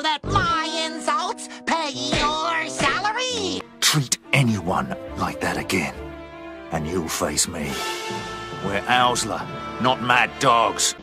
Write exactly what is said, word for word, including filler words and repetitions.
let my insults pay your salary. Treat anyone like that again, and you'll face me. We're Owsla, not mad dogs.